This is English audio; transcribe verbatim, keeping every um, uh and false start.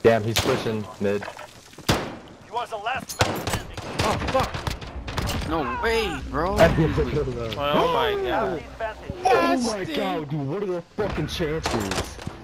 Damn, he's pushing mid. He was the last man standing. Oh fuck! No way, bro. Oh my god. Oh my god, dude, what are the fucking chances?